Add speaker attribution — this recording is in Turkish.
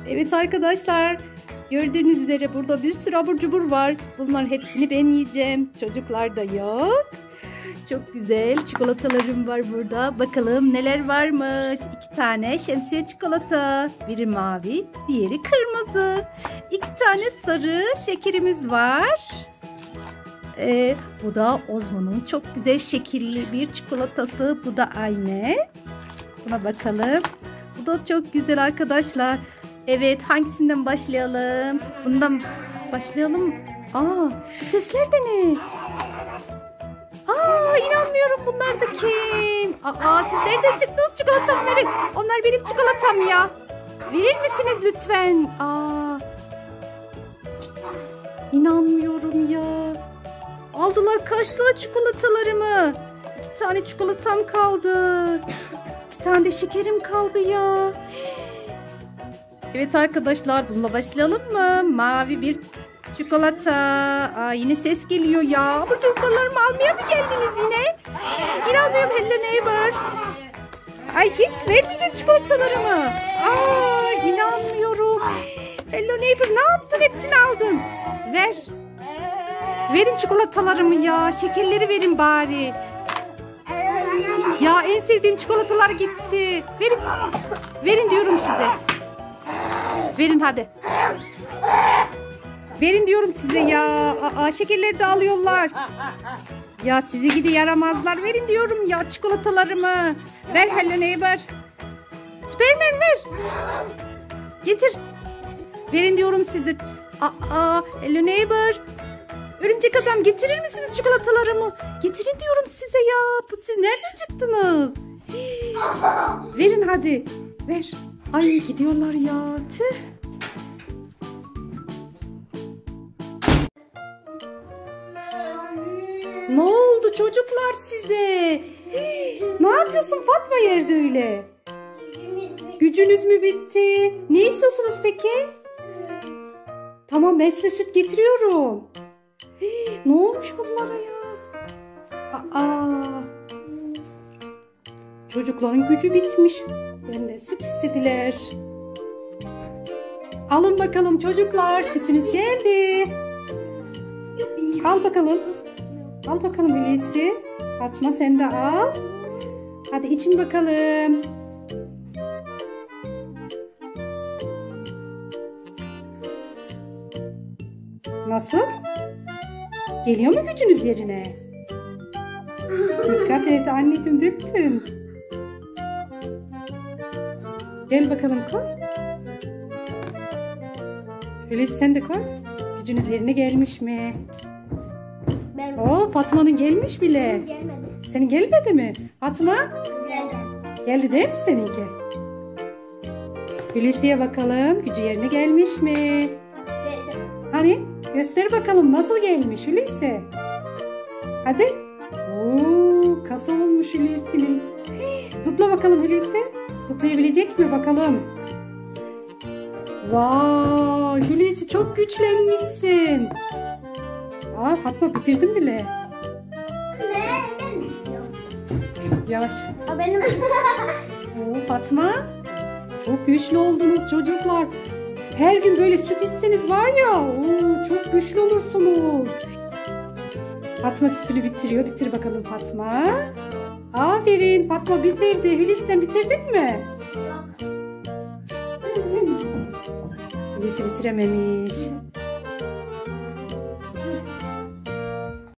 Speaker 1: Evet arkadaşlar, gördüğünüz üzere burada bir sürü abur cubur var. Bunların hepsini ben yiyeceğim. Çocuklar da yok. Çok güzel çikolatalarım var burada. Bakalım neler varmış. 2 tane şemsiye çikolata. Biri mavi, diğeri kırmızı. 2 tane sarı şekerimiz var. Bu da Ozmo'nun çok güzel şekilli bir çikolatası. Bu da aynı. Buna bakalım. Bu da çok güzel arkadaşlar. Evet, hangisinden başlayalım? Bundan başlayalım. Bu sesler de ne? İnanmıyorum, bunlar da kim? Siz nereden çıktınız çikolatamı verin. Onlar benim çikolatam ya. Verir misiniz lütfen? İnanmıyorum ya. Aldılar, kaçtılar çikolatalarımı. 2 tane çikolatam kaldı. 2 tane de şekerim kaldı ya. Evet arkadaşlar, bununla başlayalım mı? Mavi bir çikolata. Yine ses geliyor ya. Bu çikolatalarımı almaya mı geldiniz yine? İnanmıyorum, Hello Neighbor. Git, ver bizim çikolatalarımı. İnanmıyorum. Hello Neighbor, ne yaptın? Hepsini aldın. Ver. Verin çikolatalarımı ya. Şekerleri verin bari. Ya en sevdiğim çikolatalar gitti. Verin. Verin diyorum size. Verin hadi. Verin diyorum size ya. Şekerleri de alıyorlar. Ya sizi gidi yaramazlar. Verin diyorum ya çikolatalarımı. Ver Hello Neighbor. Süpermen ver. Getir. Verin diyorum size. Hello Neighbor. Örümcek adam, getirir misiniz çikolatalarımı? Getirin diyorum size ya. Siz nereden çıktınız? Verin hadi. Ver. Gidiyorlar ya. Tüh. Ne oldu çocuklar size? Ne yapıyorsun Fatma yerde öyle? Gücünüz mü bitti? Ne istiyorsunuz peki? Tamam, ben size süt getiriyorum. Ne olmuş bunlara ya? Çocukların gücü bitmiş. Benden süt istediler. Alın bakalım çocuklar, sütünüz geldi. Al bakalım. Al bakalım Hulusi. Fatma, sen de al. Hadi için bakalım. Nasıl? Geliyor mu gücünüz yerine? Dikkat et anneciğim, döktün. Gel bakalım, koy. Hulusi, sen de koy. Gücünüz yerine gelmiş mi? Fatma'nın gelmiş bile.
Speaker 2: Gelmedi.
Speaker 1: Senin gelmedi mi? Fatma?
Speaker 2: Geldi.
Speaker 1: Geldi değil mi seninki? Hulusi'ye bakalım, gücü yerine gelmiş mi?
Speaker 2: Geldi.
Speaker 1: Hani? Göster bakalım nasıl gelmiş Hulusi. Hadi. Kasa olmuş Hulusi'nin. Zıpla bakalım Hulusi. Zıplayabilecek mi bakalım? Vay, Hulusi çok güçlenmişsin. Fatma, bitirdim bile.
Speaker 2: Ne?
Speaker 1: Yavaş.
Speaker 2: Benim.
Speaker 1: Fatma, çok güçlü oldunuz çocuklar. Her gün böyle süt içseniz var ya, çok güçlü olursunuz. Fatma sütünü bitiriyor. Bitir bakalım Fatma. Aferin, Fatma bitirdi. Hulusi, sen bitirdin mi? Hulusi bitirememiş.